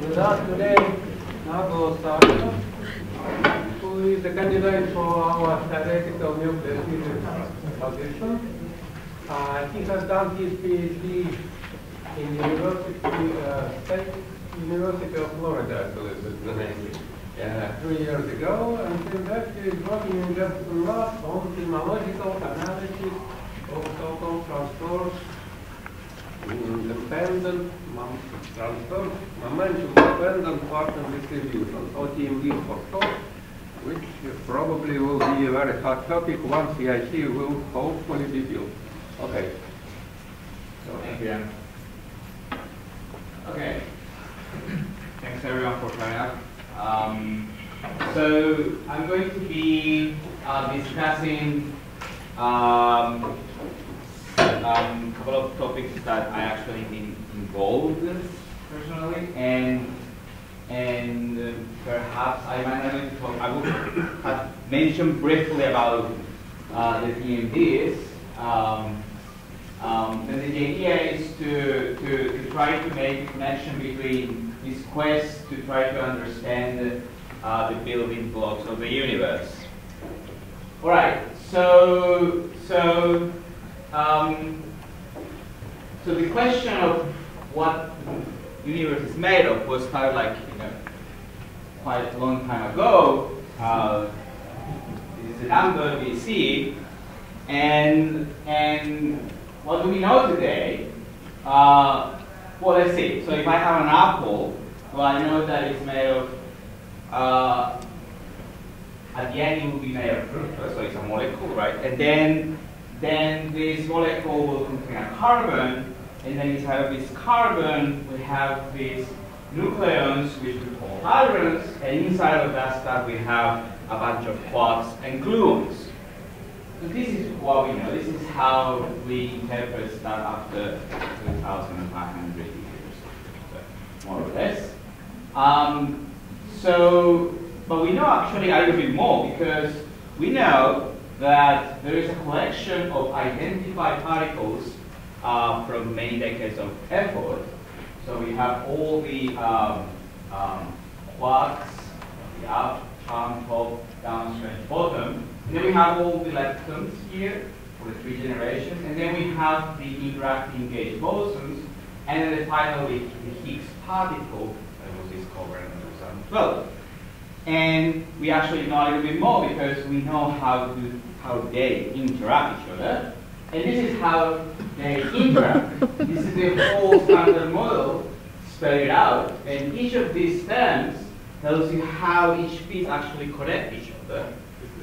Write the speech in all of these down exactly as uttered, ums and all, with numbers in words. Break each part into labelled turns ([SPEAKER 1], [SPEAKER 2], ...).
[SPEAKER 1] With us today, Nobuo Sato, who is a candidate for our theoretical nuclear physics position. Uh, he has done his PhD in University, uh, State University of Florida, I believe is the name, uh, three years ago, and since that he is working in Jefferson Lab on phenomenological analysis of so-called transverse dependent transverse momentum dependent quantum distribution, O T M D for short, which probably will be a very hot topic once the I C will hopefully be built. Okay.
[SPEAKER 2] So, thank you. Okay. Thanks everyone for turning up. Um, so I'm going to be uh, discussing um, um, a couple of topics that I actually been involved with personally, and and uh, perhaps I might not going to talk. I will have mentioned briefly about uh, the T M Ds. Um, um, and the idea is to, to, to try to make a connection between this quest to try to understand uh, the building blocks of the universe. All right, so so um, so the question of what the universe is made of was started like you know quite a long time ago. Uh, this is a number B C. And, and what do we know today? Uh, well, let's see. So if I have an apple, well, I know that it's made of, uh, at the end it will be made of fructose, so it's a molecule, right? And then, then this molecule will contain a carbon, and then inside of this carbon, we have these nucleons, which we call hadrons, and inside of that stuff, we have a bunch of quarks and gluons. So this is what we know. This is how we interpret stuff after two thousand five hundred years, so more or less. Um, so, but we know actually a little bit more because we know that there is a collection of identified particles uh, from many decades of effort. So we have all the um, um, quarks, the up, arm, top, downstream, bottom. And then we have all the leptons here for the three generations, and then we have the interacting gauge bosons, and then finally the Higgs particle that was discovered in two thousand twelve. And we actually know a little bit more because we know how to, how they interact each other, and this is how they interact. This is the whole standard model spelled out, and each of these terms tells you how each piece actually connect each other.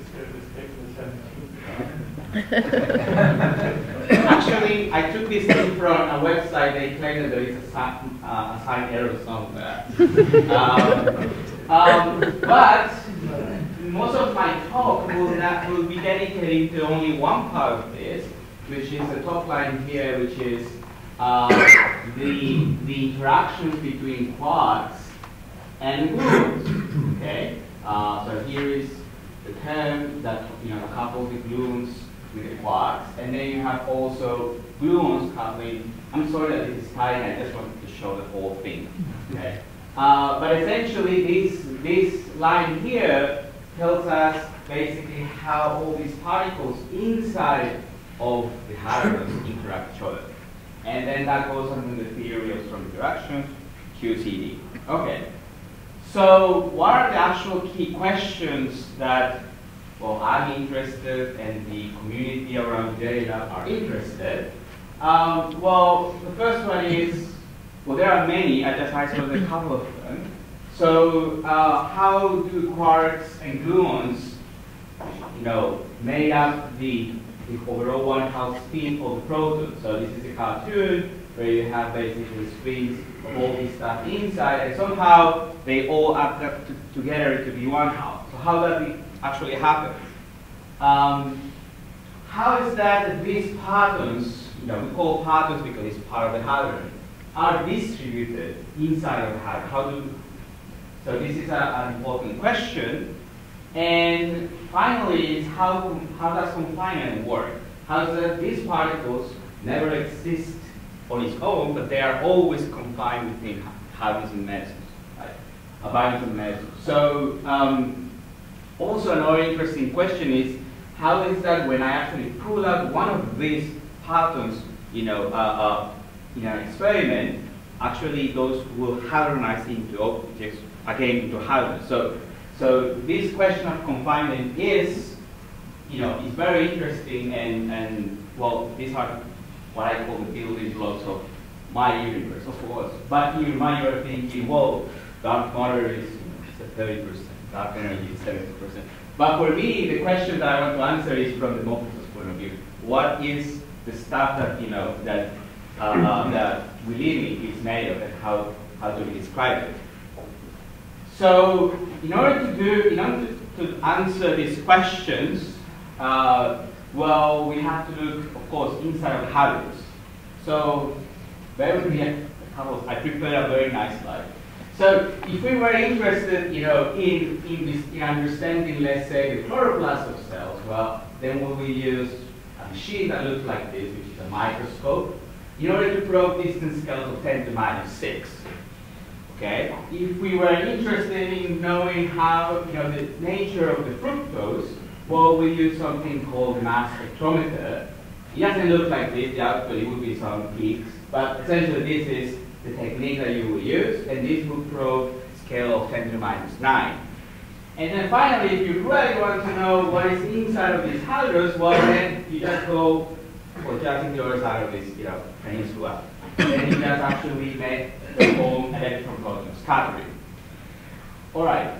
[SPEAKER 2] Actually, I took this thing from a website. They claim that there is a, sign, uh, a sign error somewhere. um, um, but most of my talk will, not, will be dedicated to only one part of this, which is the top line here, which is uh, the, the interactions between quarks and gluons. Okay, uh, so here is the term that you know couples the gluons with the quarks, and then you have also gluons coupling. I'm sorry that this is tight. I just wanted to show the whole thing. Okay, uh, but essentially this this line here tells us basically how all these particles inside of the hadrons interact each other, and then that goes on in the theory of strong interactions, Q C D. Okay. So what are the actual key questions that, well, I'm interested and the community around data are interested? Um, well, the first one is, well, there are many. I just highlighted a couple of them. So uh, how do quarks and gluons, you know, make up the, the overall one-half spin of the proton? So this is a cartoon where you have basically spins of all this stuff inside, and somehow they all add up to, together to be one half. So how does it actually happen? Um, how is that, that these patterns, you know, we call patterns because it's part of the hadron, are distributed inside of the hadron? How do, so this is a, an important question. And finally, is how, how does confinement work? How does these particles never exist on its own, but they are always confined within hadrons and mesons. right? A bimetal metal. So um, also another interesting question is, how is that when I actually pull out one of these patterns, you know, uh, uh, in an experiment, actually those will hadronize into objects, again into hadrons. So, so this question of confinement is, you know, is very interesting, and, and well, these are what I call the building blocks of my universe, of course. But in my you're thinking, well, dark matter is thirty percent, dark energy is seventy percent. But for me, the question that I want to answer is from the Nobuo's point of view. What is the stuff that, you know, that, uh, uh, that we live in is made of, and how, how do we describe it? So, in order to do, in order to, to answer these questions, uh, well, we have to look, of course, inside of hadrons. So, bear with me a couple. I prepared a very nice slide. So, if we were interested, you know, in in, this, in understanding, let's say, the chloroplast of cells, well, then we will use a machine that looks like this, which is a microscope, in order to probe distance scales of ten to the minus six. Okay. If we were interested in knowing how, you know, the nature of the fructose, well, we use something called the mass spectrometer. It doesn't look like this. The output, it would be some peaks, but essentially this is the technique that you will use, and this will probe scale of ten to the minus nine. And then finally, if you really want to know what is inside of these hadrons, well, then you just go, well, just in the other side of this, you know, peninsula. And you just actually make perform electron proton scattering. All right.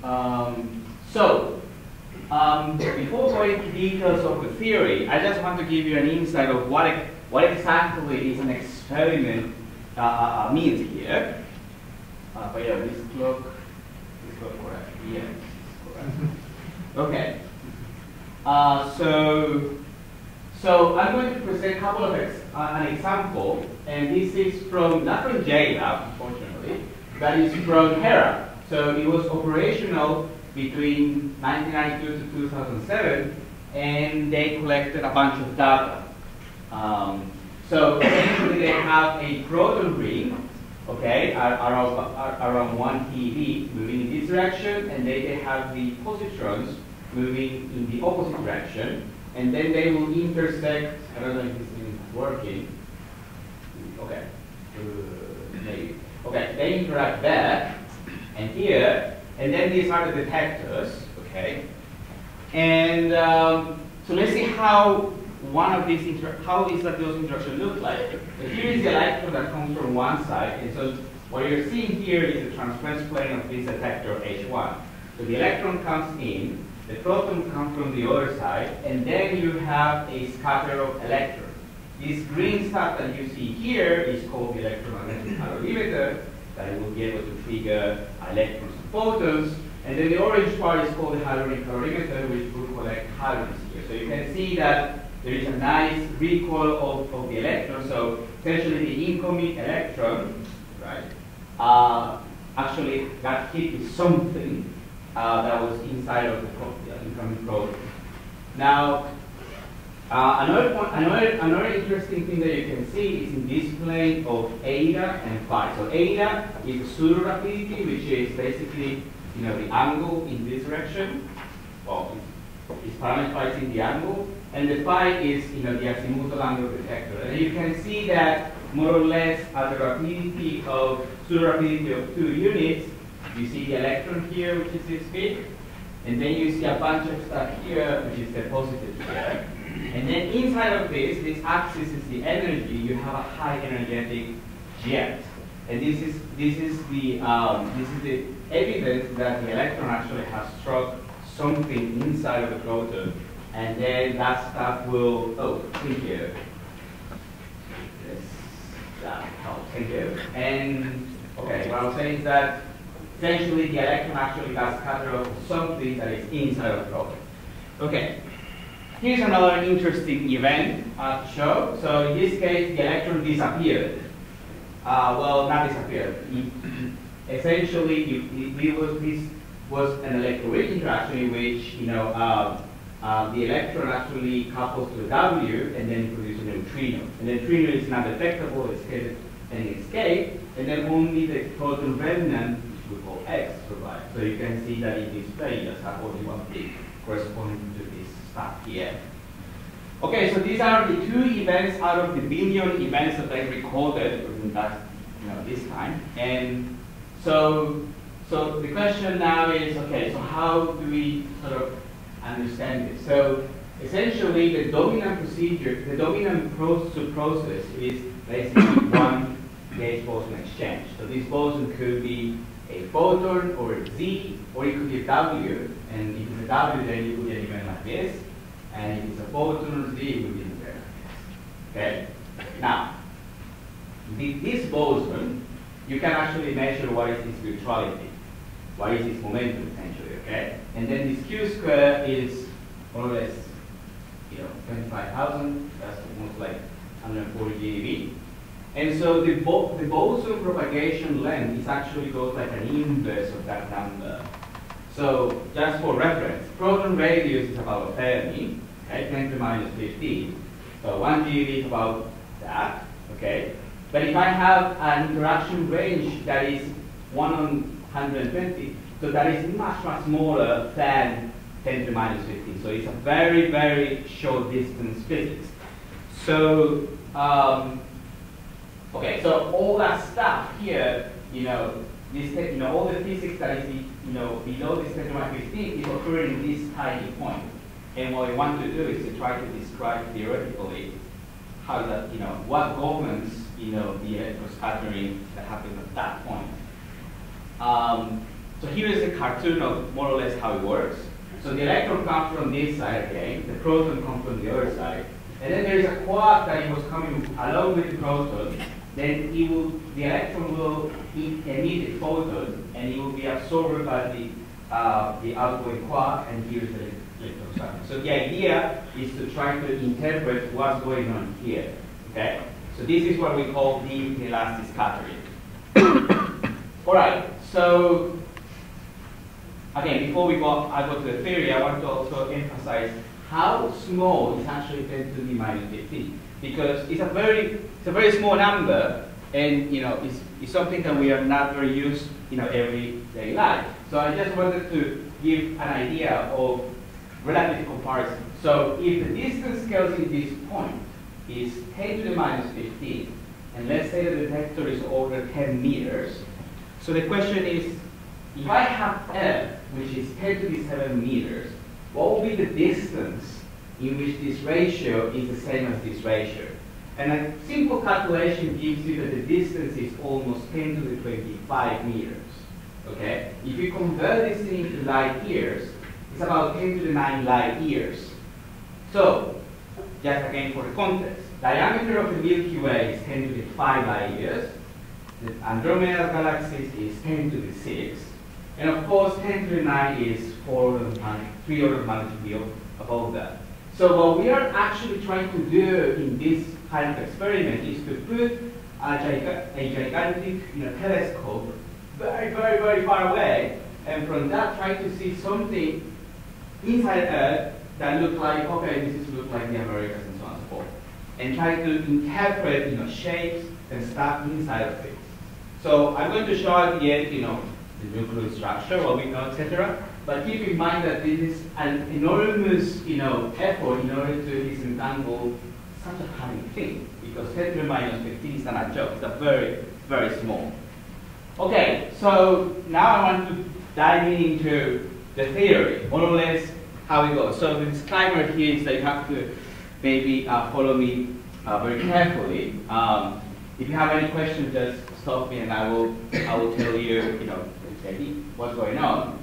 [SPEAKER 2] Um, so, um, before going into details of the theory, I just want to give you an insight of what what exactly is an experiment uh, uh, means here. Uh, but yeah, this clock is correct. Yes, correct. Okay. Uh, so, so I'm going to present a couple of ex uh, an example, and this is from not from J Lab, unfortunately, but it's from Hera. So it was operational between nineteen ninety-two to two thousand seven, and they collected a bunch of data. Um, so essentially, they have a proton ring, okay, around, around one keV moving in this direction, and then they have the positrons moving in the opposite direction, and then they will intersect. I don't know if this is working. Okay, uh, maybe. Okay, they interact there and here, and then these are the detectors. Okay, and um, so let's see how one of these inter how is that those interactions look like. So here is the electron that comes from one side, and so what you're seeing here is the transverse plane of this detector H one. So the electron comes in, the proton comes from the other side, and then you have a scatter of electrons. This green stuff that you see here is called the electromagnetic calorimeter, that it will be able to trigger electrons and photons. And then the orange part is called the hadronic calorimeter, which will collect hadrons here. So you can see that there is a nice recoil of, of the electron. So essentially the incoming electron, right, uh, actually got hit with something uh, that was inside of the, the incoming proton. Now, Uh, another, point, another, another interesting thing that you can see is in this plane of eta and phi. So eta is pseudo rapidity, which is basically, you know, the angle in this direction. Well, it's parameterized in the angle, and the phi is, you know, the azimuthal angle of the detector. And you can see that more or less at the rapidity of pseudo rapidity of two units, you see the electron here, which is this big, and then you see a bunch of stuff here, which is deposited here. And then inside of this, this axis is the energy. You have a high energetic jet, and this is this is the um, this is the evidence that the electron actually has struck something inside of the proton, and then that stuff will oh thank you. Yes, that helps. Thank you. And okay, what I'm saying is that essentially the electron actually got scattered off something that is inside of the proton. Okay. Here's another interesting event uh, to show. So in this case, the electron disappeared. Uh, well, not disappeared. It, essentially, it, it, it was, this was an electroweak interaction in which, you know, uh, uh, the electron actually couples to the W and then produces a neutrino. And the neutrino is not detectable, it's and escape, and then only the proton remnant we call X, survive. So you can see that in display, you just have only one peak corresponding to this stuff here. Okay, so these are the two events out of the billion events that I recorded in that, you know, this time. And so, so the question now is, okay, so how do we sort of understand this? So essentially, the dominant procedure, the dominant process process is basically one gauge boson exchange. So this boson could be a photon or a Z, or it could be a W. And if it's a W, then you would get an event like this. And if it's a photon or Z, it would be an event like this. Okay? Now, the, this boson, you can actually measure what is its neutrality, what is its momentum, essentially. Okay? And then this Q square is more or less, you know, twenty-five thousand. That's almost like one hundred forty GeV. And so the, bo the boson propagation length is actually goes like an inverse of that number. So just for reference, proton radius is about a Fermi, okay, ten to the minus fifteen. So one GeV is about that, okay. But if I have an interaction range that is one on one hundred twenty, so that is much, much smaller than ten to the minus fifteen. So it's a very, very short distance physics. So, um, okay, so all that stuff here, you know, this, you know, all the physics that is, you know, below this ten to the minus fifteen is occurring in this tiny point. And what we want to do is to try to describe theoretically how that, you know, what governs, you know, the electroscattering that happens at that point. Um, so here is a cartoon of more or less how it works. So the electron comes from this side again, the proton comes from the other side, and then there is a quark that it was coming along with the proton. Then it will, the electron will emit a photon, and it will be absorbed by the uh, the outgoing quark, and here's the electron scattering. So the idea is to try to interpret what's going on here. Okay, so this is what we call deep inelastic scattering. All right, so. Again, before we go, I go to the theory, I want to also emphasize how small is actually ten to the minus fifteen, because it's a very, it's a very small number, and you know, it's, it's something that we are not very used, you know, everyday life. So I just wanted to give an idea of relative comparison. So if the distance scales in this point is ten to the minus fifteen, and let's say the detector is over ten meters, so the question is, if I have F, which is ten to the seven meters, what will be the distance in which this ratio is the same as this ratio? And a simple calculation gives you that the distance is almost ten to the twenty-five meters. Okay? If you convert this thing into light years, it's about ten to the nine light years. So, just again for the context, diameter of the Milky Way is ten to the five light years. The Andromeda galaxy is ten to the six. And of course, ten to the nine is four orders of three orders of magnitude above that. So what we are actually trying to do in this kind of experiment is to put a, giga a gigantic, you know, telescope very, very, very far away, and from that try to see something inside Earth that looks like, okay, this is look like the Americas and so on and so forth, and try to interpret, you know, shapes and stuff inside of it. So I'm going to show at the end, you know, the nuclear structure, what we know, et cetera. But keep in mind that this is an enormous, you know, effort in order to disentangle such a tiny thing, because ten to the minus fifteen is not a joke. It's a very, very small. Okay, so now I want to dive into the theory, more or less how it goes. So the disclaimer here is that you have to maybe uh, follow me uh, very carefully. Um, if you have any questions, just stop me, and I will, I will tell you, you know, exactly what's going on.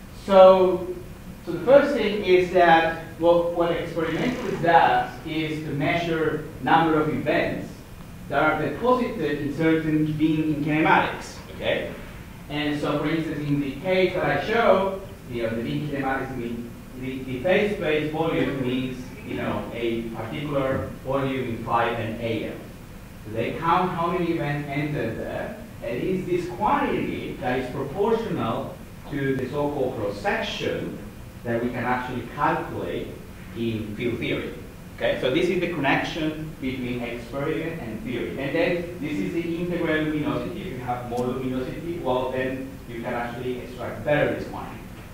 [SPEAKER 2] So, so the first thing is that what, what experimentalist does is to measure number of events that are deposited in certain being in kinematics. Okay, and so for instance, in the case that I show, you know, the being kinematics means the, the phase space volume means, you know, a particular volume in phi and A M. So they count how many events enter there, and it is this quantity that is proportional to the so-called cross-section that we can actually calculate in field theory. Okay, so this is the connection between experiment and theory. And then this is the integral luminosity. If you have more luminosity, well, then you can actually extract better this one.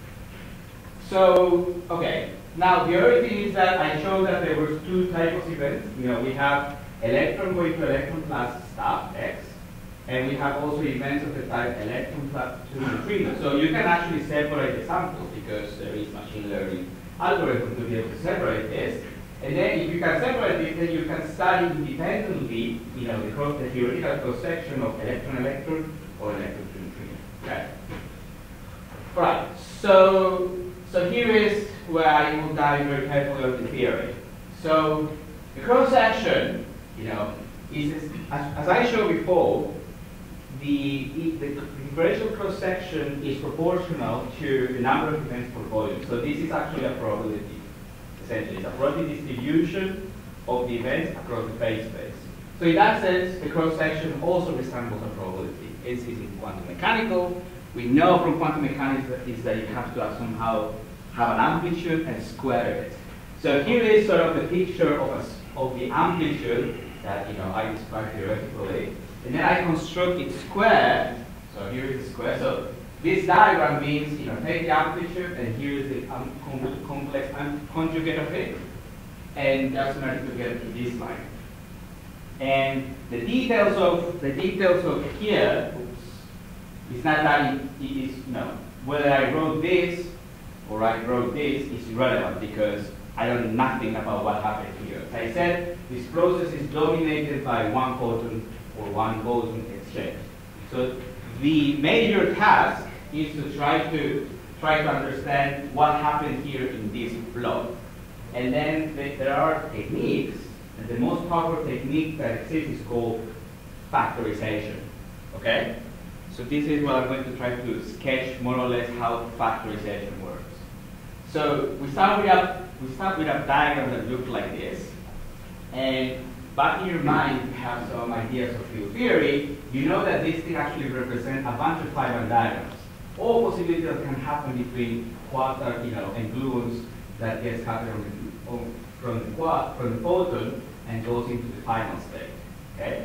[SPEAKER 2] So, okay, now the other thing is that I showed that there were two types of events. You know, we have electron going to electron plus stuff, X, and we have also events of the type electron plus to neutrino. So you can actually separate the samples because there is machine learning algorithm to be able to separate this. And then if you can separate it, then you can study independently, you know, the, cross, the theoretical cross-section of electron-electron or electron-to-neutrino. Okay. All right. So, so here is where I will dive very carefully on the theory. So the cross-section, you know, is as, as I showed before, the, the differential cross-section is proportional to the number of events per volume. So this is actually a probability. Essentially, it's a probability distribution of the events across the phase space. So in that sense, the cross-section also resembles a probability. It's, it's in quantum mechanical. We know from quantum mechanics that, is that you have to somehow have an amplitude and square it. So here is sort of the picture of, a, of the amplitude that you know I described theoretically. And then I construct it square. So here is the square. So this diagram means, you know, take the amplitude, and here is the um, com complex conjugate of it, and just manage to get to this line. And the details of the details of here, oops, it's not that it, it is, you know, whether I wrote this or I wrote this is irrelevant because I don't know nothing about what happened here. As I said, this process is dominated by one photon or one boson exchange. So the major task is to try to try to understand what happened here in this flow. And then th there are techniques, and the most powerful technique that exists is called factorization. Okay? So this is what I'm going to try to sketch more or less how factorization works. So we start with a we start with a diagram that looks like this, and back in your mind, you have some ideas of field theory. You know that this thing actually represents a bunch of Feynman diagrams. All possibilities that can happen between quasar, you know, and gluons that gets scattered on the, on, from the quad, from the photon and goes into the final state. Okay,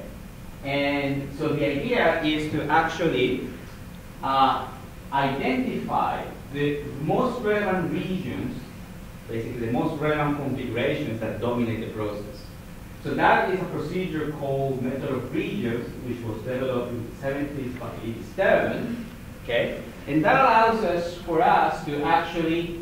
[SPEAKER 2] and so the idea is to actually uh, identify the most relevant regions, basically the most relevant configurations that dominate the process. So that is a procedure called method of regions, which was developed in the seventies by eighty-seven. Okay, and that allows us for us to actually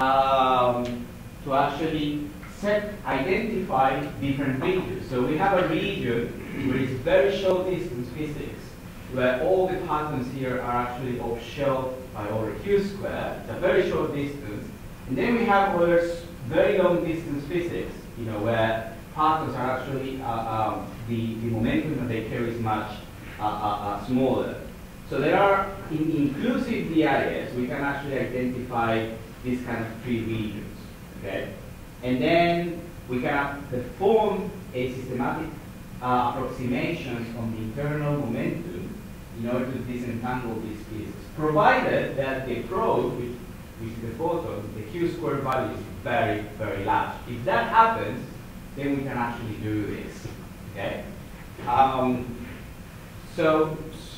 [SPEAKER 2] um, to actually set identify different regions. So we have a region where it's very short distance physics, where all the patterns here are actually off shell by over q squared. It's a very short distance, and then we have other very long distance physics, you know, where patterns are actually uh, um, the the momentum that they carry is much uh, uh, uh, smaller. So there are, in inclusive D I S, we can actually identify these kind of three regions, okay? And then we can perform a systematic uh, approximations on the internal momentum in order to disentangle these pieces, provided that the approach, which, which is the photon, the q squared value is very, very large. If that happens, then we can actually do this, okay? Um, so,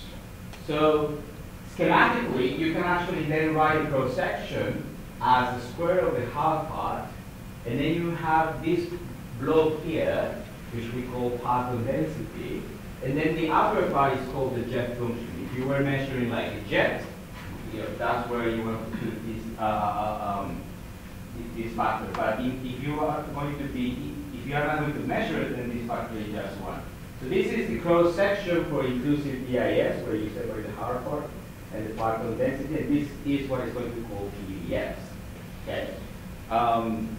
[SPEAKER 2] So schematically, you can actually then write a cross-section as the square of the half part, and then you have this blob here, which we call pattern density, and then the upper part is called the jet function. If you were measuring like a jet, you know, that's where you want to put this, uh, uh, um, this factor. But if, if you are going to be, if you are not going to measure it, then this factor is just one. So this is the cross-section for inclusive D I S, where you separate the hard part and the particle density, and this is what is going to be called P D Fs. Okay. Um,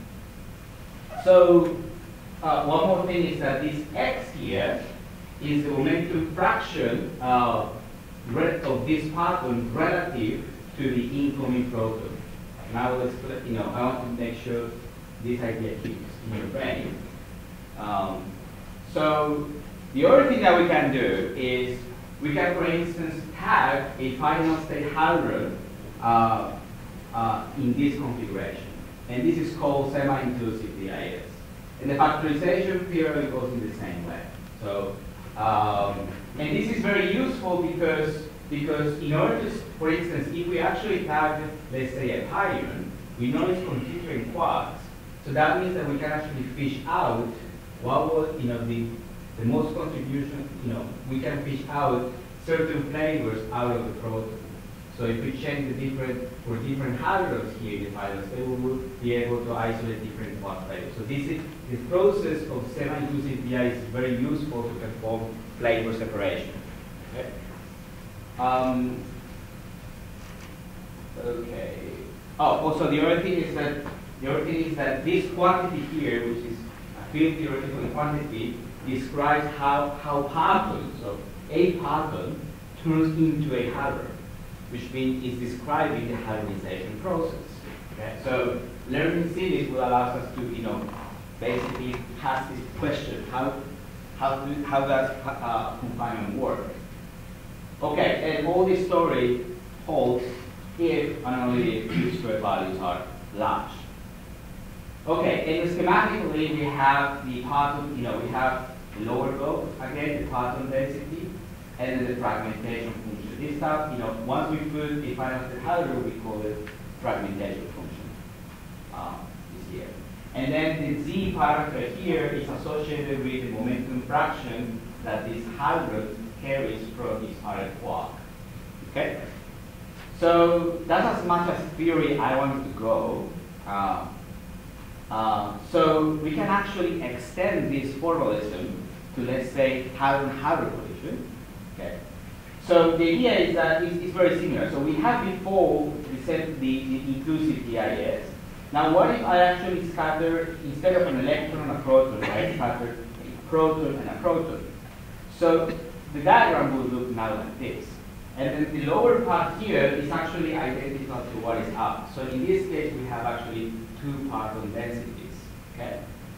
[SPEAKER 2] so uh, one more thing is that this X here is the momentum fraction uh, of this pattern relative to the incoming proton. Now let's, you know, I want to make sure this idea keeps in your brain. Um, so the other thing that we can do is we can, for instance, tag a final state hadron uh, uh, in this configuration. And this is called semi-inclusive D I S. And the factorization theorem goes in the same way. So, um, and this is very useful because, because in order to, for instance, if we actually have, let's say, a pion, we know it's constituting quarks. So that means that we can actually fish out what was, you know, the, the most contribution, you know, we can fish out certain flavors out of the proton. So if we change the different, for different hadrons here in the fibers, they will be able to isolate different quark flavors. So this is, this process of semi-inclusive V I is very useful to perform flavor separation. Okay. Um, okay. Oh, also the other thing is that the other thing is that this quantity here, which is a field theoretical quantity, describes how how parton, so a parton turns into a hadron, which means it's describing the hadronization process. Okay? So learning this will allow us to, you know, basically ask this question: how how do, how does uh, confinement work? Okay, and all this story holds if and only if Q squared values are large. Okay, and schematically we have the parton, you know, we have the lower globe, again, the parton density, and then the fragmentation function. This stuff, you know, once we put a final hadron, we call it fragmentation function. Um, is here. And then the Z parameter here is associated with the momentum fraction that this hadron carries from its other quark. Okay? So that's as much as theory I wanted to go. Uh, uh, so we can actually extend this formalism to, let's say, hadron-hadron collision. Okay. So the idea is that it's, it's very similar. So we had before we said the, the inclusive D I S. Now what if I actually scatter, instead of an electron and a proton, I scatter a proton and a proton? So the diagram will look now like this. And then the lower part here is actually identical to what is up. So in this case, we have actually two parton densities. Okay.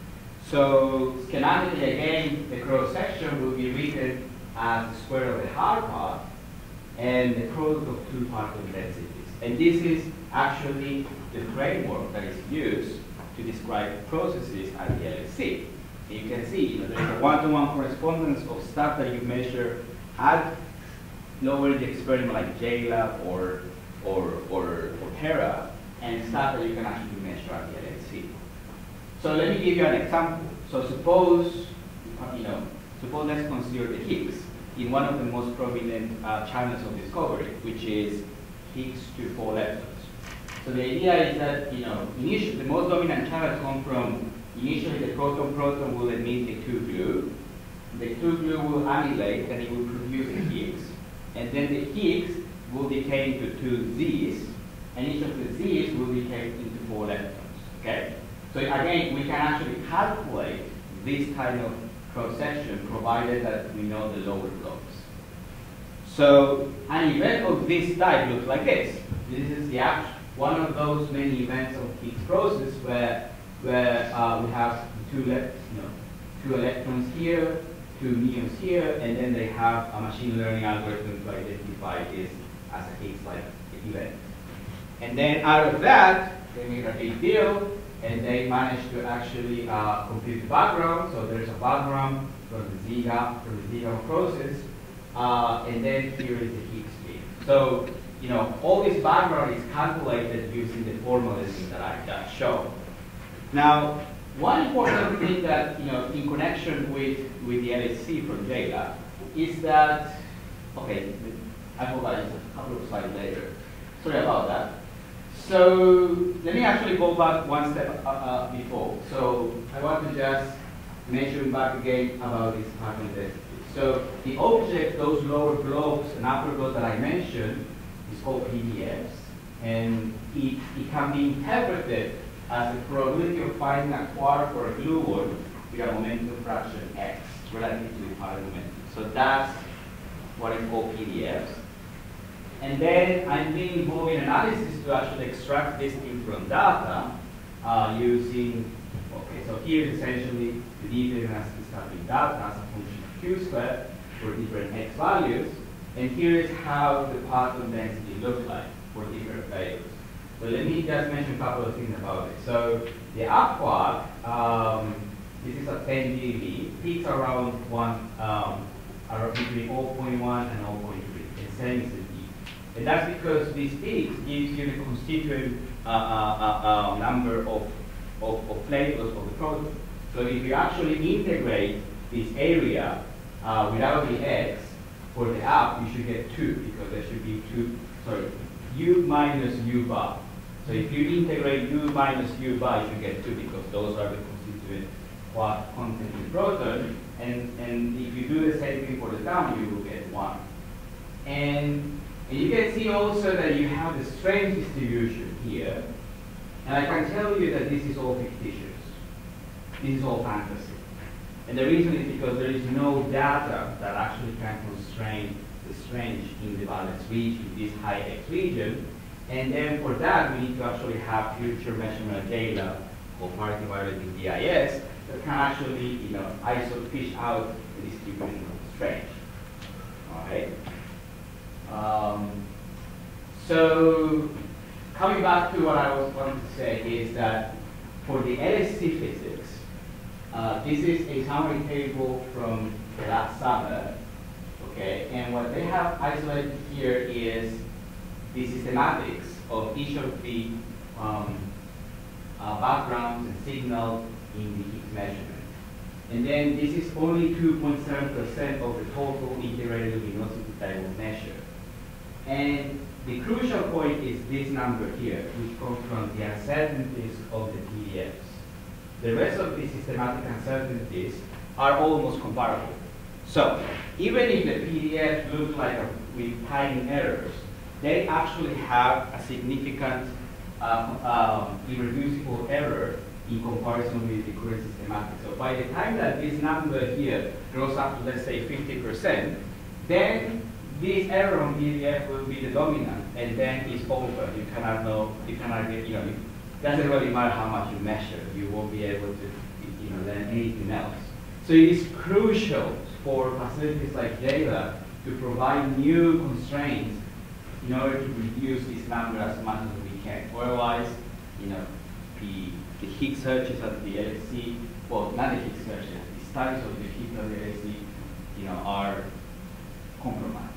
[SPEAKER 2] So schematically, again, the cross section will be written as the square of the hard part and the product of two parton densities. And this is actually the framework that is used to describe processes at the L H C. And you can see, you know, there's a one-to-one correspondence of stuff that you measure at lower the experiment like J lab or or or, or Terra, and stuff that you can actually measure at the L H C. So let me give you an example. So suppose, you know, suppose let's consider the Higgs in one of the most prominent uh, channels of discovery, which is Higgs to four leptons. So the idea is that, you know, initially the most dominant channels come from initially the proton-proton will emit the two glue. The two glue will annihilate and it will produce a Higgs. And then the Higgs will decay into two Z's, and each of the Z's will decay into four leptons. Okay? So again, we can actually calculate this kind of cross-section provided that we know the lower globes. So an event of this type looks like this. This is the actual, one of those many events of Higgs process where where uh, we have two, le you know, two electrons here, two muons here, and then they have a machine learning algorithm to identify this as a Higgs-like event. And then out of that, they made a big deal, and they managed to actually uh, compute the background. So there's a background from the Z-gap, from the Z-gap process, uh, and then here is the Higgs field. So, you know, all this background is calculated using the formalism that I just showed. Now, one important thing that, you know, in connection with, with the L H C from J lab is that, okay, I forgot it's a couple of slides later. Sorry about that. So let me actually go back one step uh, uh, before. So I want to just mention back again about this parton density. So the object, those lower globes and upper globes that I mentioned, is called P D Fs, and it, it can be interpreted as the probability of finding a quark or a gluon with a momentum fraction x relative to the parallel momentum. So that's what is called P D Fs. And then I'm being involved in analysis to actually extract this thing from data uh, using, okay, so here is essentially the detail as starting data as a function of Q squared for different x values. And here is how the parton density looks like for different values. So let me just mention a couple of things about it. So the up quark, um, This is a ten GeV. Peaks around one, um, are between zero point one and zero point three. And same is the peak. And that's because these peaks gives you the constituent uh, uh, uh, uh, number of, of, of flavors of the protein. So if you actually integrate this area uh, without the x for the up, you should get two, because there should be two, sorry, u minus u bar. So if you integrate u minus u bar, you should get two, because those are the constituent what content in the protein. And, and if you do the same thing for the down, you will get one. And, and you can see also that you have the strength distribution here. And I can tell you that this is all fictitious. This is all fantasy. And the reason is because there is no data that actually can constrain the strength in the valence region, this high X region. And then for that, we need to actually have future measurement data or particle violating D I S that can actually, you know, isolate, fish out the distribution of the strength. All right. Um, so coming back to what I was wanting to say is that for the L S C physics, uh, this is a summary table from the last summer. Okay, and what they have isolated here is the systematics of each of the um, uh, backgrounds and signals in the Higgs measurement. And then this is only two point seven percent of the total integrated luminosity that will measure. And the crucial point is this number here, which comes from the uncertainties of the P D Fs. The rest of the systematic uncertainties are almost comparable. So even if the P D Fs look like a, with tiny errors, they actually have a significant um, um, irreducible error in comparison with the current systematic. So by the time that this number here grows up to, let's say, fifty percent, then this error on P D F will be the dominant, and then it's over. You cannot know, you cannot get, you know, it doesn't really matter how much you measure. You won't be able to, you know, learn anything else. So it is crucial for facilities like J Lab to provide new constraints in order to reduce this number as much as we can. Otherwise, you know, the, the Higgs searches at the L S C, well, not the Higgs searches, the studies of the Higgs at the L S C, you know, are compromised.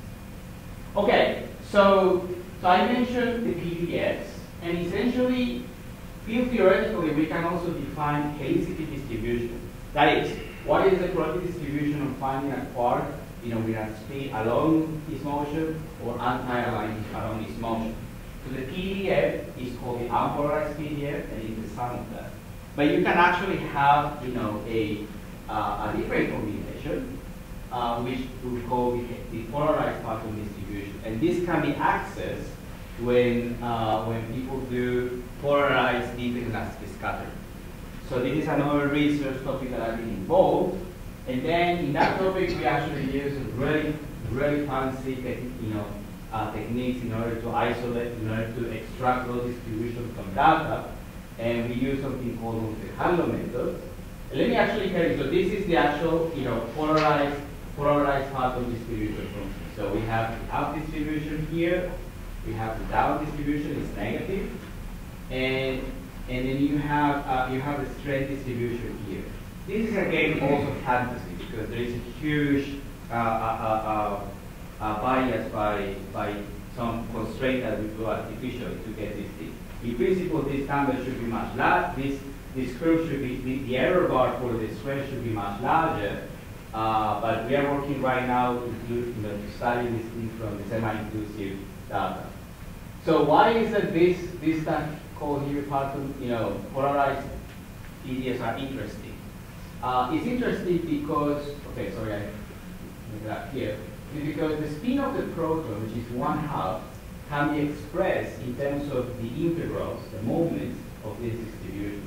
[SPEAKER 2] Okay, so, so I mentioned the P D Fs, and essentially, theoretically, we can also define helicity distribution. That is, what is the probability distribution of finding a quark, you know, with a spin along its motion or anti-aligned along its motion. So the P D F is called the unpolarized P D F, and it's the sum of that. But you can actually have, you know, a uh, a different combination, uh, which we call the, the polarized particle distribution, and this can be accessed when uh, when people do polarized deep elastic scattering. So this is another research topic that I've been involved. And then in that topic, we actually use really, really fancy, you know, uh, techniques in order to isolate, in order to extract those distributions from data. And we use something called the Handel method. And let me actually tell you, so this is the actual, you know, polarized, polarized particle distribution function. So we have the up distribution here, we have the down distribution, it's negative, and and then you have uh, you have the strength distribution here. This is again also fantasy because there is a huge uh, uh, uh, uh, bias by by some constraint that we do artificially to get this thing. In principle, this number should be much larger. This this curve should be the, the error bar for the strength should be much larger. Uh, but we are working right now to do, you know, to study this thing from the semi-inclusive data. So why is that this this stuff called here particle, you know, polarized P D Fs are interesting? Uh, it's interesting because, okay, sorry, I made that here. It's because the spin of the proton, which is one half, can be expressed in terms of the integrals, the moments of these distributions.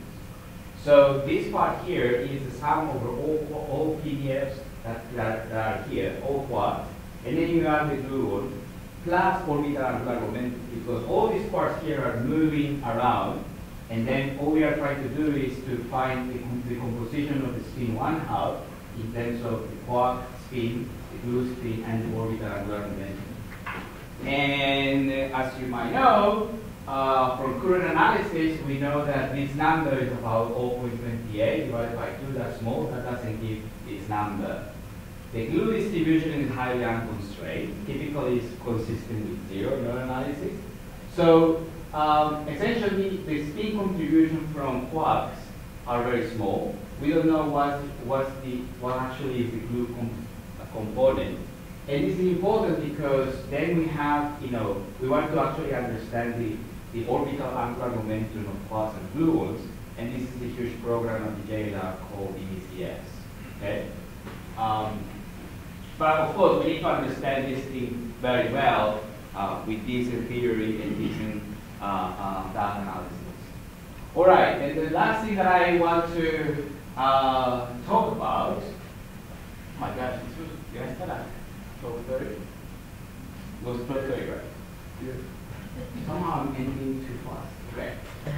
[SPEAKER 2] So this part here is the sum over all, all P D Fs that, that, that are here, all quarks, and then you have the gluon plus orbital angular momentum, because all these parts here are moving around, and then all we are trying to do is to find the, the composition of the spin one half in terms of the quark spin, the glue spin, and the orbital angular momentum. And uh, as you might know, uh, from current analysis, we know that this number is about zero point two eight divided by two. That's small. That doesn't give this number. The glue distribution is highly unconstrained. Typically, it's consistent with zero in our analysis. So um, essentially, the spin contribution from quarks are very small. We don't know what what's the what actually is the glue com component, and this is important because then we have you know we want to actually understand the the orbital angular momentum of quarks and gluons, and this is the huge program at the J Lab called E B C S. Okay, um, but of course we need to understand this thing very well uh, with decent theory and decent uh, uh, data analysis. All right, and the last thing that I want to uh, talk about, oh my gosh, this was, did I start at twelve thirty? It was twelve thirty, right? Yeah. Somehow I'm ending too fast. Okay.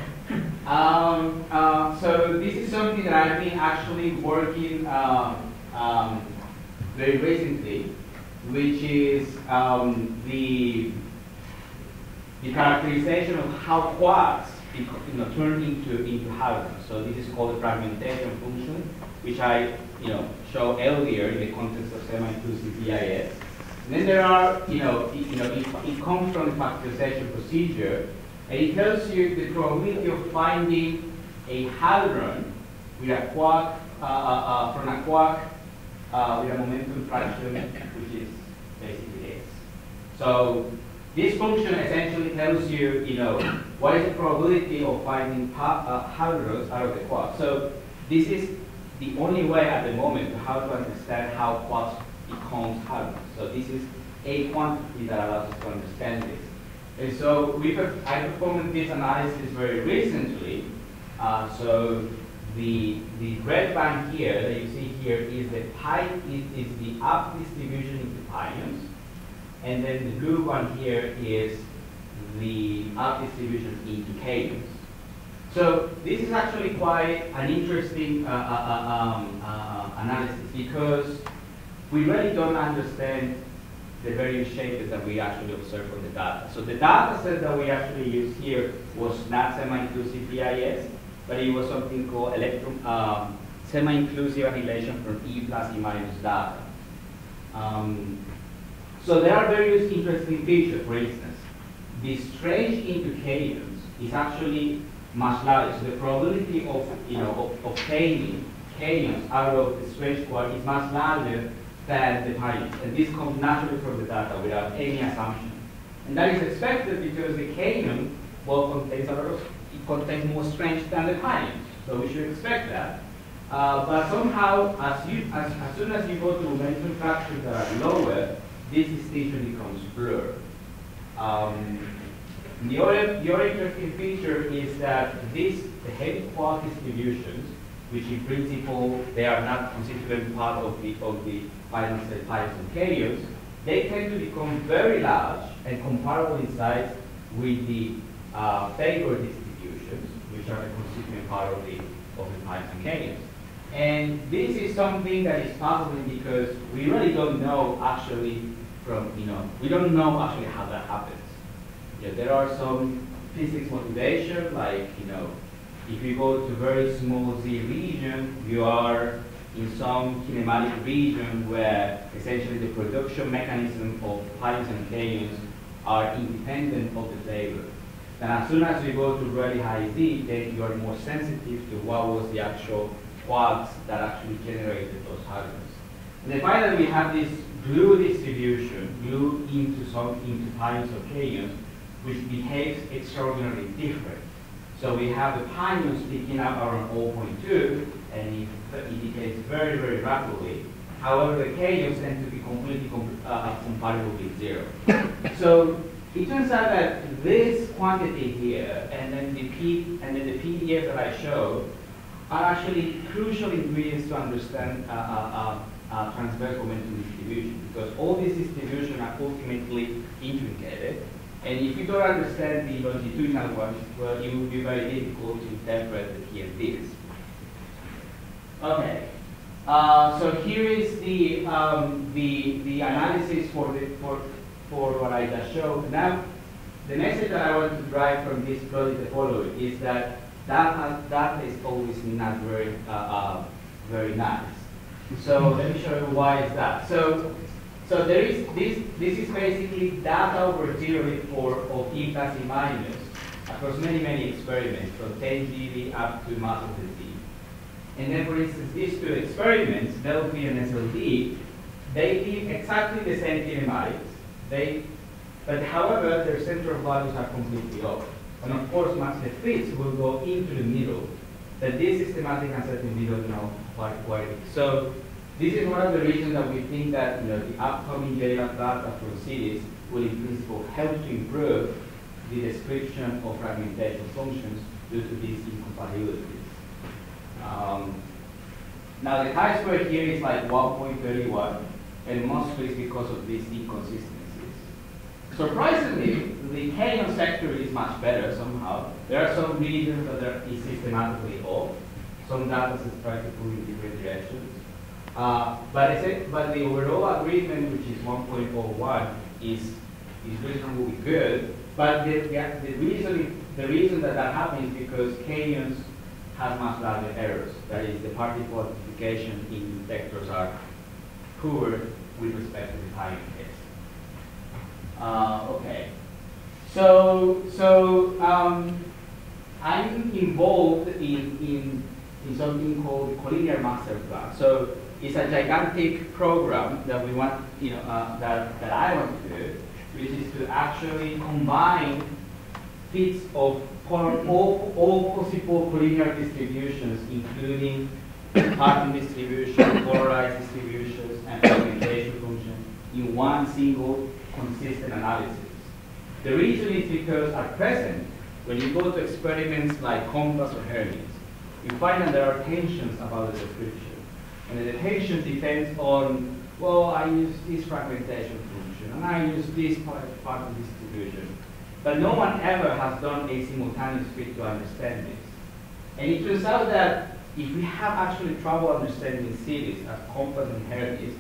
[SPEAKER 2] Um, uh, so this is something that I've been actually working um, um, very recently, which is um, the, the characterization of how quarks you know, turn into, into hadrons. So this is called the fragmentation function, which I you know, showed earlier in the context of semi-inclusive B I S. And then there are, you know, it, you know, it, it comes from the factorization procedure, and it tells you the probability of finding a hadron with a quark, uh, uh, uh, from a quark uh, with a momentum fraction, which is basically S. So this function essentially tells you, you know, what is the probability of finding uh, hadrons out of the quark. So this is the only way at the moment to how to understand how quarks becomes hadrons. So this is a quantity that allows us to understand this. And so we I performed this analysis very recently. Uh, so the the red band here that you see here is the pi is, is the up distribution into pions. And then the blue one here is the up distribution into kaons. So this is actually quite an interesting uh, uh, um, uh, analysis because we really don't understand the various shapes that we actually observe from the data. So the data set that we actually used here was not semi-inclusive B I S, but it was something called electron um, semi-inclusive annihilation from E plus E minus data. Um, So there are various interesting features. For instance, the strange into kaons is actually much larger. So the probability of you know of obtaining kaons out of the strange quark is much larger than the pions, and this comes naturally from the data without any assumption. And that is expected because the kaon well contains a lot of it contains more strength than the pions, so we should expect that. Uh, but somehow, as you as, as soon as you go to momentum fractions that are lower, this distinction becomes blurred. Um, the, other, the other interesting feature is that this, the heavy quark distributions, which in principle they are not constituent part of the of the final set pions and kaons, they tend to become very large and comparable in size with the uh, favor distributions, which are the constituent part of the of the pions and kaons. And this is something that is puzzling because we really don't know actually from, you know, we don't know actually how that happens. Yeah, there are some physics motivation, like, you know, if you go to very small Z region, you are in some kinematic region where essentially the production mechanism of pions and kaons are independent of the favor. And as soon as you go to really high Z, then you are more sensitive to what was the actual quarks that actually generated those hadrons. And then finally, we have this glue distribution, glue into some into pions or kaons, which behaves extraordinarily different. So we have the pions peaking up around zero point two, and it decays very, very rapidly. However, the kaons tend to be completely com uh, compatible with zero. So it turns out that this quantity here, and then the P and then the P D F that I showed, are actually crucial ingredients to understand uh, uh, uh, uh, transverse momentum distribution, because all these distributions are ultimately intricated. And if you don't understand the longitudinal ones, well, it will be very difficult to interpret the P and Ds. Okay. Uh, so here is the um, the the analysis for the for for what I just showed. Now, the message that I want to drive from this plot is the following: is that data, data is always not very, uh, uh, very nice. So let me show you why is that. So, so there is this. This is basically data over theory for of E plus E minus across many many experiments from ten G B up to mass of the Z. And then, for instance, these two experiments, Del P and S L D, they give exactly the same kinematics. They, but however, their central values are completely off. And of course, mass the fits will go into the middle. But this systematic uncertainty we don't know quite quite. So this is one of the reasons that we think that you know the upcoming J lab data from cities will in principle help to improve the description of fragmentation functions due to these incompatibilities. Um, now the chi-square here is like one point three one, and mostly it's because of these inconsistencies. Surprisingly, the Kenyon sector is much better somehow. There are some regions that are systematically off. Some data sets try to pull in different directions. Uh, but, it, but the overall agreement, which is one point zero one, is, is reasonably good. But the, the, reason, the reason that that happens is because Kenyons have much larger errors. That is, the particle quantification in vectors are poor with respect to the timing case. Uh, okay. So, so um, I'm involved in, in, in something called collinear master plan. So it's a gigantic program that we want, you know, uh, that, that I want to do, which is to actually combine fits of all, all possible collinear distributions, including pattern distribution, polarized distributions, and fragmentation function in one single consistent analysis. The reason is because at present, when you go to experiments like Compass or Hermes, you find that there are tensions about the description. And the tension depends on, well, I use this fragmentation function, and I use this part, part of distribution. But no one ever has done a simultaneous fit to understand this. And it turns out that if we have actually trouble understanding cities as Compass and Hermes,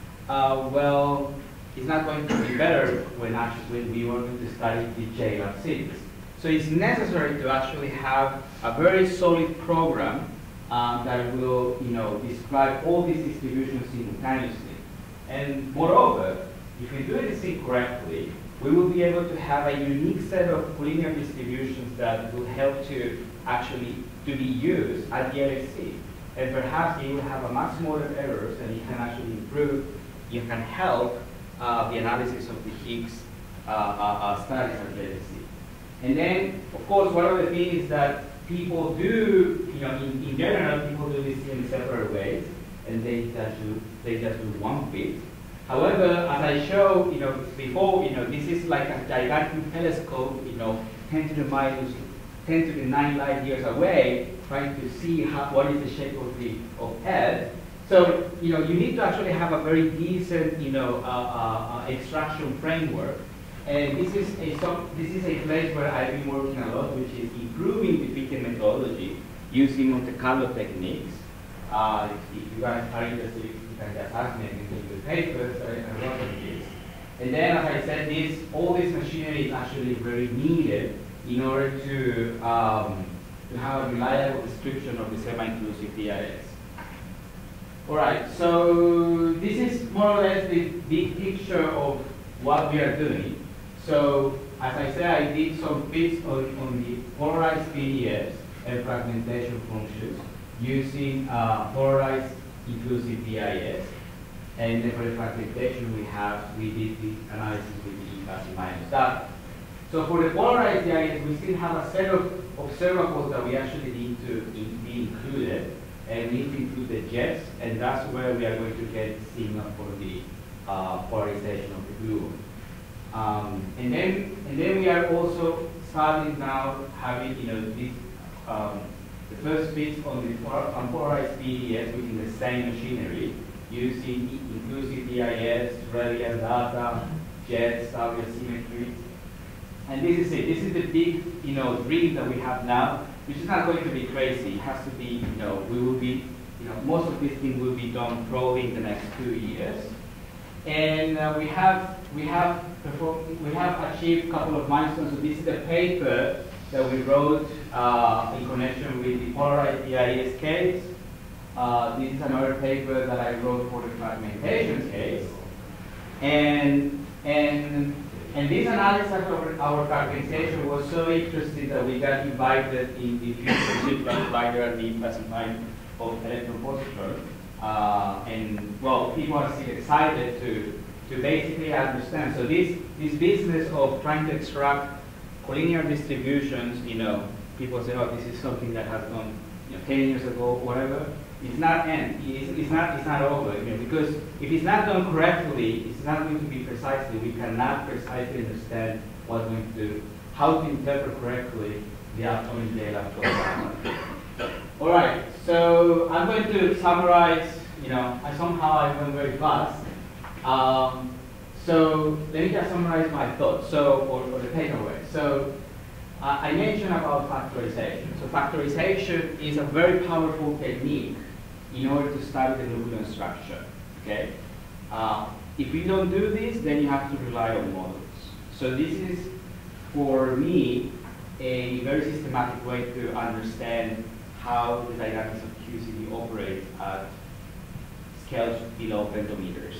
[SPEAKER 2] uh, well, it's not going to be better when actually when we want to study the J lab cities. So it's necessary to actually have a very solid program um, that will, you know, describe all these distributions simultaneously. And moreover, if we do this thing correctly, we will be able to have a unique set of collinear distributions that will help to actually to be used at the L H C. And perhaps you will have a much smaller errors, and you can actually improve, you can help uh, the analysis of the Higgs uh, uh, uh, studies at the L H C. And then, of course, one of the things that people do, you know, in, in general, people do this in several ways, and they just do, they just do one fit. However, as I showed, you know, before, you know, this is like a gigantic telescope, you know, ten to the minus, ten to the nine light years away, trying to see how, what is the shape of the of Earth. So, you know, you need to actually have a very decent, you know, uh, uh, uh, extraction framework. And this is a some, this is a place where I've been working a lot, which is improving the fitting methodology using Monte Carlo techniques. Uh, if you guys are interested, you can just ask me and give the papers. I, I work on this. And then, as I said, this all this machinery is actually very needed in order to um, to have a reliable description of the semi-inclusive D I S. All right. So this is more or less the big picture of what we are doing. So, as I said, I did some bits on, on the polarized P D Fs and fragmentation functions using uh, polarized inclusive D I S. And then for the fragmentation, we have, we did the analysis with the E plus E minus data. So for the polarized D I S, we still have a set of observables that we actually need to in, be included. And we need to include the jets, and that's where we are going to get the signal for the uh, polarization of the gluon. Um, and then, and then we are also starting now having, you know, this, um, the first bits on the on polarized P D S within the same machinery, using inclusive D I S, radial data, jets, Fourier symmetry. And this is it. This is the big, you know, dream that we have now, which is not going to be crazy. It has to be, you know, we will be, you know, most of these things will be done probably in the next two years. And uh, we have we have performed, we have achieved a couple of milestones. So this is the paper that we wrote uh, in connection with the polarized D I S case. Uh, this is another paper that I wrote for the fragmentation case. And, and, and this analysis of our fragmentation was so interesting that we got invited in the future chip library at the present time of electron positron. Uh, and well, people are still excited to, to basically understand. So this, this business of trying to extract collinear distributions, you know, people say, oh, this is something that has gone, you know, ten years ago, whatever. It's not end. It's, it's not. It's not over. You know, because if it's not done correctly, it's not going to be precisely. We cannot precisely understand what's going to, how to interpret correctly the upcoming data. All right. So I'm going to summarize. You know, I somehow I went very fast. Um, so let me just summarize my thoughts. So or, or the takeaway. So. Uh, I mentioned about factorization. So factorization is a very powerful technique in order to study the nucleon structure. Okay. Uh, if you don't do this, then you have to rely on models. So this is, for me, a very systematic way to understand how the dynamics of Q C D operate at scales below femtometers.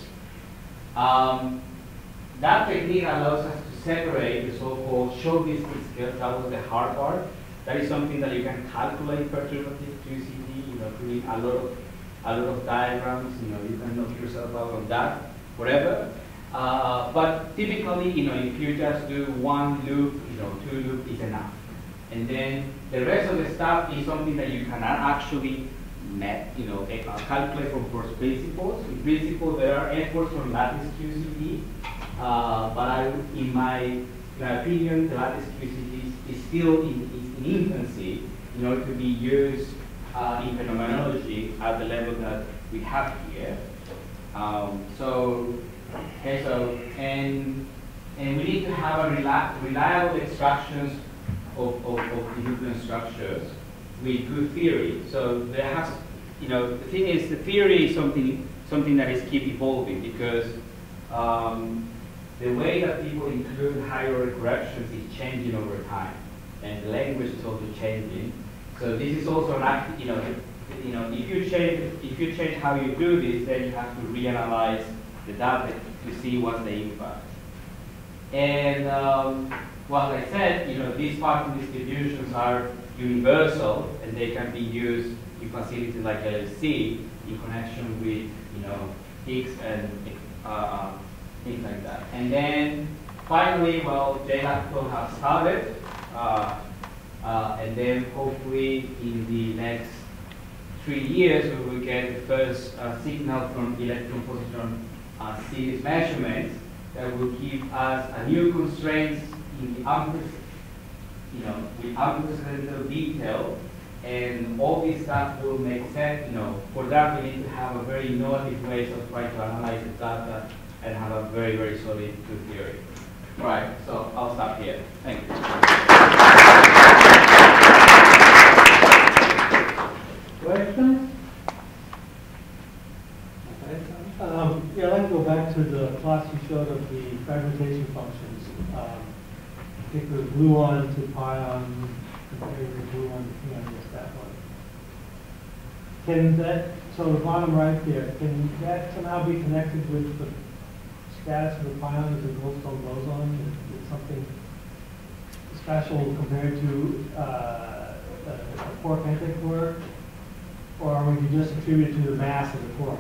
[SPEAKER 2] Um, that technique allows us to separate the so-called short distance scales. That was the hard part. That is something that you can calculate perturbative Q C D, you know, doing a lot of a lot of diagrams, you know, you can knock yourself out on that, whatever. Uh, but typically, you know, if you just do one loop, you know, two loop is enough. And then the rest of the stuff is something that you cannot actually met, you know, uh, calculate from first principles. In principle, there are efforts from lattice Q C D, uh, but I, in my, my opinion, the lattice Q C D is, is still in, is in infancy in order to be used uh, in phenomenology at the level that we have here. Um, so, okay, so, and, and we need to have a reli reliable extractions of, of, of the nucleon structures with good theory. So there has, you know, the thing is, the theory is something, something that is keep evolving, because um, the way that people include higher corrections is changing over time, and the language is also changing. So this is also an act, you know, you know, if you change, if you change how you do this, then you have to reanalyze the data to see what's the impact. And um, well, like I said, you know, these pattern distributions are universal, and they can be used in facilities like L L C in connection with, you know, Higgs and uh, things like that. And then finally, well, J LAB will have started, uh, uh, and then hopefully in the next three years we will get the first uh, signal from electron positron uh, series measurements that will give us a new constraints in the unprecedented, you know, with unprecedented detail, and all this stuff will make sense. You know, for that we need to have a very innovative ways of trying to analyze the data and have a very, very solid good theory. All right, so I'll stop here. Thank you.
[SPEAKER 3] Questions? Um, yeah, I'd like to go back to the plots you showed of the fragmentation functions. Um, particularly gluon to pion compared to gluon to pion, just that one. Can that, so the bottom right there, can that somehow be connected with the status of the pion as a Goldstone boson? Is it something special compared to uh, a, a quark antiquark? Or are we just attributed to the mass of the quarks?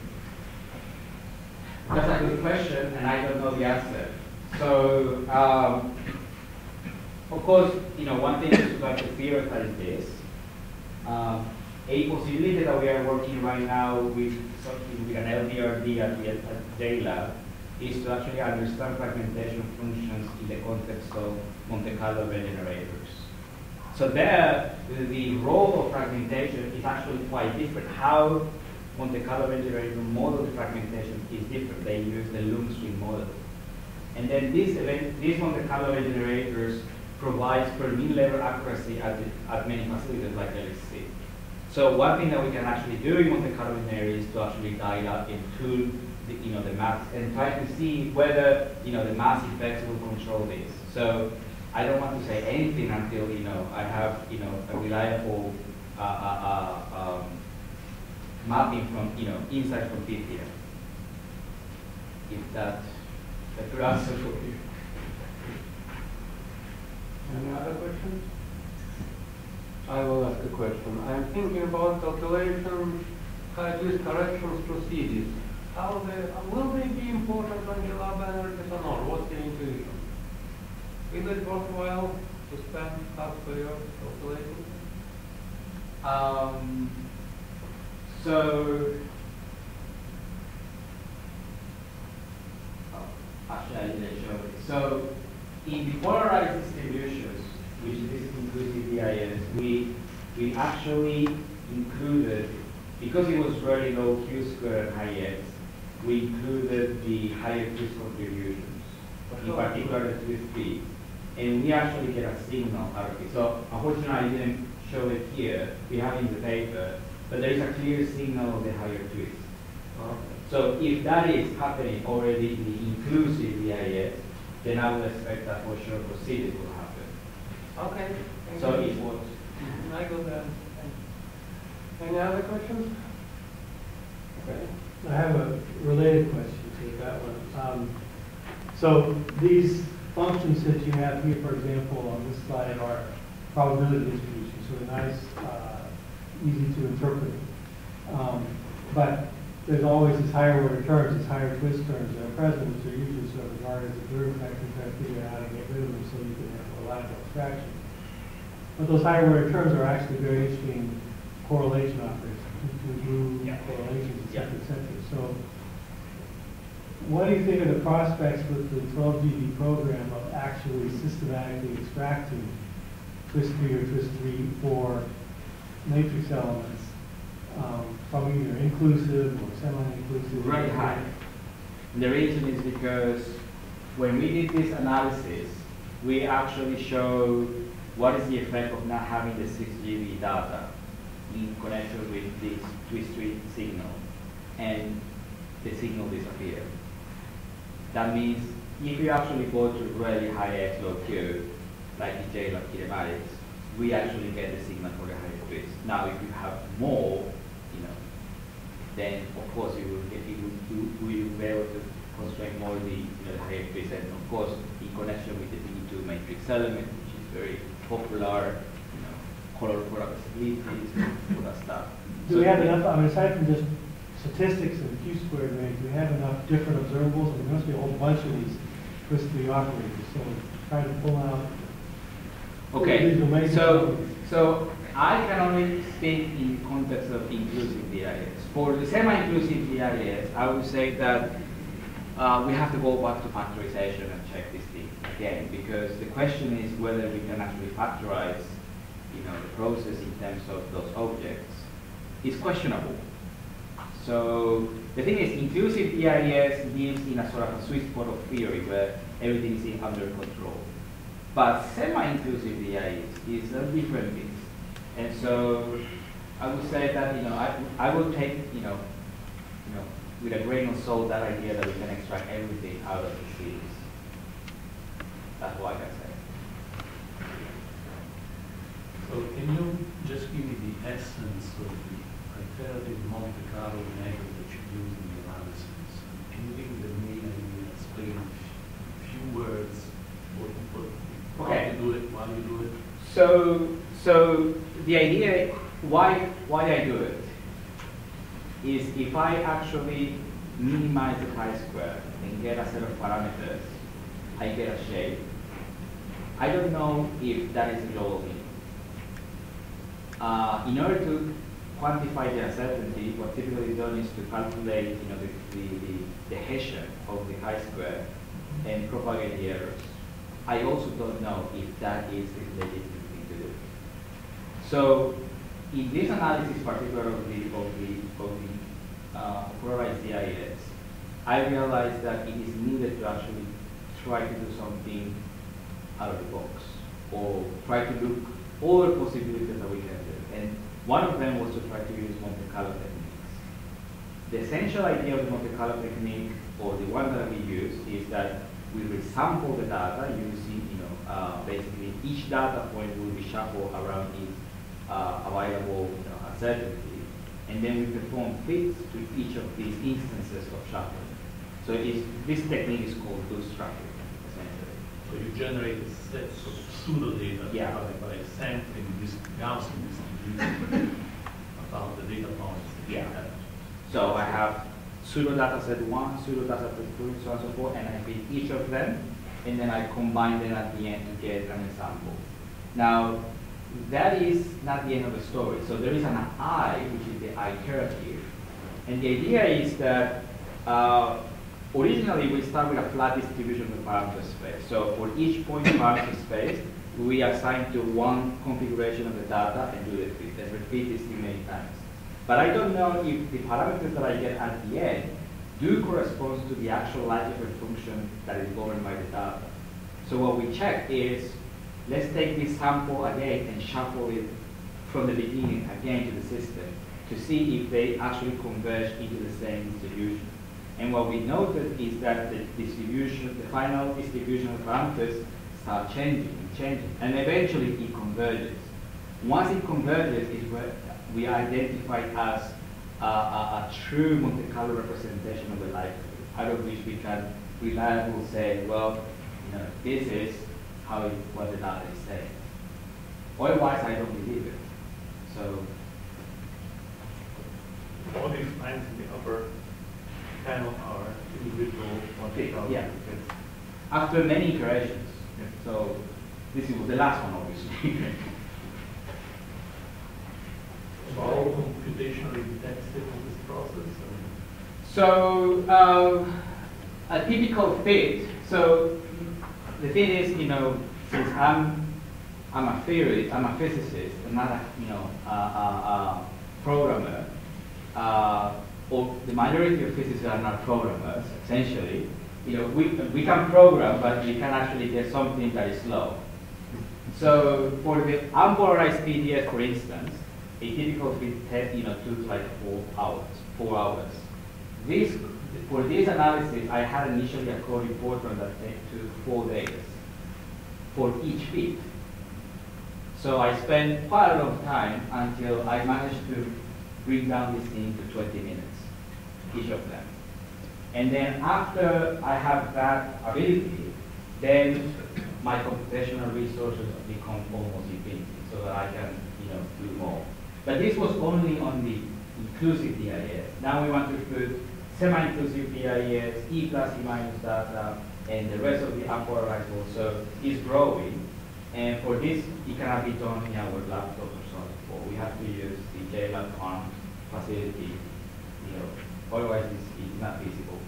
[SPEAKER 2] That's a good question, and I don't know the answer. So, um, of course, you know, one thing is like to theorize this. Um, a possibility that we are working right now with something with an L B R D at, the, at J LAB is to actually understand fragmentation functions in the context of Monte Carlo generators. So there, the, the role of fragmentation is actually quite different. How Monte Carlo generator model the fragmentation is different. They use the Loom string model. And then these, event, these Monte Carlo generators provides per mean level accuracy at, the, at many facilities like L S C. So one thing that we can actually do in Monte Carlo generator is to actually dial up and tune the, you know, the mass and try to see whether, you know, the mass effects will control this. So I don't want to say anything until, you know, I have, you know, a reliable uh, uh, uh, um, mapping from, you know, inside from Pythia. If that, that could answer for you.
[SPEAKER 1] Any other questions? I will ask a question. I'm thinking about calculation, at least corrections procedures. How they, will they be important on the lab analysis or not? What's the intuition? Is it worthwhile to spend half a year calculating?
[SPEAKER 2] Um, so, oh, actually I didn't show it. So, in the polarized distributions, which is inclusive D I S, we, we actually included, because it was very low Q square and high X, we included the higher twist contributions, in particular the twist three. And we actually get a signal out of it. So unfortunately I didn't show it here. We have it in the paper, but there is a clear signal of the higher twist.
[SPEAKER 1] Okay.
[SPEAKER 2] So if that is happening already in the inclusive D I S, then I would expect that for sure procedure will happen.
[SPEAKER 1] Okay. Thank
[SPEAKER 2] So
[SPEAKER 1] you.
[SPEAKER 2] it was.
[SPEAKER 1] I got that. Any other questions? Okay.
[SPEAKER 3] I have a related question to that one. Um, so these functions that you have here, for example, on this slide are probability distributions, so they're nice, uh, easy to interpret. Um, but there's always these higher order terms, these higher twist terms that are present, which are usually sort of regarded as a derivative factor, trying to figure out how to get rid of them so you can have a reliable abstraction. But those higher order terms are actually very interesting correlation operations, to do
[SPEAKER 2] Yeah.
[SPEAKER 3] correlations, et cetera,
[SPEAKER 2] Yeah.
[SPEAKER 3] et cetera. So what do you think are the prospects with the twelve G B program of actually systematically extracting twist three or twist three for matrix elements um, from either inclusive or semi-inclusive?
[SPEAKER 2] Very high. And the reason is because when we did this analysis, we actually showed what is the effect of not having the six G B data in connection with this twist three signal, and the signal disappeared. That means if you actually go to really high X low Q, like in J lab kinematics, we actually get the signal for the higher twist. Now, if you have more, you know, then of course you will get, you will, you will be able to constrain more the, you know, the higher twist, and of course in connection with the D two matrix element, which is very popular, you know, color productivities, all that stuff.
[SPEAKER 3] Do we have enough, I mean, aside from just statistics and Q squared range, do we have enough different observables? There must be a whole bunch of these twist three operators, so try to pull out.
[SPEAKER 2] Okay, so, so I can only speak in context of inclusive D I S. For the semi-inclusive D I S, I would say that uh, we have to go back to factorization and check this thing again, because the question is whether we can actually factorize, you know, the process in terms of those objects. It's questionable. So the thing is, inclusive D I S lives in a sort of a sweet spot of theory where everything is in under control. But semi-inclusive D I S is a different thing. And so I would say that, you know, I, I would take, you know, you know, with a grain of salt that idea that we can extract everything out of the series. That's what I can say.
[SPEAKER 4] So can you just give me the essence of the iterative Monte Carlo method that you use in the analysis? Can you give me the main idea, explain in a few words what, what,
[SPEAKER 2] Okay.
[SPEAKER 4] how you do it, why you do it?
[SPEAKER 2] So, so the idea, why, why I do it, is if I actually minimize the chi-square and get a set of parameters, I get a shape. I don't know if that is a global mean. Uh, in order to quantify the uncertainty, what typically done is to calculate, you know, the, the, the, the Hessian of the chi-square and propagate the errors. I also don't know if that is the legitimate thing to do. So, in this analysis, particularly of the of the of the uh, polarized D I S, I realized that it is needed to actually try to do something out of the box, or try to look all the possibilities that we can do. And one of them was to try to use Monte Carlo techniques. the essential idea of the Monte Carlo technique, or the one that we use, is that we resample the data using, you know, uh, basically each data point will be shuffled around its uh, available you know, uncertainty, and then we perform fits to each of these instances of shuffling. So it's, this technique is called bootstrapping, essentially.
[SPEAKER 4] So you generate sets of pseudo data
[SPEAKER 2] Yeah.
[SPEAKER 4] by, by sampling this Gaussian distribution about the data points. that you
[SPEAKER 2] Yeah.
[SPEAKER 4] have.
[SPEAKER 2] So I have pseudo data set one, pseudo data set two, so on and so forth, and I fit each of them, and then I combine them at the end to get an example. Now, that is not the end of the story. So there is an I, which is the iterative, and the idea is that uh, originally we start with a flat distribution of the parameter space. So for each point parameter space, we assign to one configuration of the data and do the fit, and repeat this thing many times. But I don't know if the parameters that I get at the end do correspond to the actual algebra function that is governed by the data. So what we check is, let's take this sample again and shuffle it from the beginning again to the system to see if they actually converge into the same distribution. And what we noted is that the distribution, the final distribution of parameters start changing and changing, and eventually it converges. Once it converges is where we identify as a, a, a true Monte Carlo representation of the likelihood, out of which we can reliably say, well, you know, this is how it, what the data is saying. Otherwise, I don't believe it. So,
[SPEAKER 4] All these lines in the upper panel are individual Monte Carlo.
[SPEAKER 2] yeah. After many iterations,
[SPEAKER 4] Yeah.
[SPEAKER 2] so this was the last one, obviously.
[SPEAKER 4] So all computationally intensive in this process? Or?
[SPEAKER 2] So uh, a typical fit. So the thing is, you know, since I'm I'm a theorist, I'm a physicist, I'm not a you know a, a, a programmer. Uh, or the majority of physicists are not programmers. Essentially, you know, we we can program, but we can actually get something that is slow. So for the unpolarized P D F, for instance, a typical fit test, you know, took like four hours. Four hours. This for this analysis, I had initially a code report that took four days for each fit. So I spent quite a long time until I managed to bring down this thing to twenty minutes, each of them. And then after I have that ability, then my computational resources become almost infinity, so that I can, you know, do more. But this was only on the inclusive D I S. Now we want to put semi-inclusive D I S, E plus E minus data, and the rest of the unpolarized also is growing. And for this, it cannot be done in our laptop or something. We have to use the J lab farm facility, you know, otherwise it's, it's not feasible.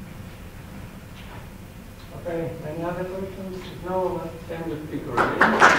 [SPEAKER 1] Okay, any other questions? If no, let's end the speaker again.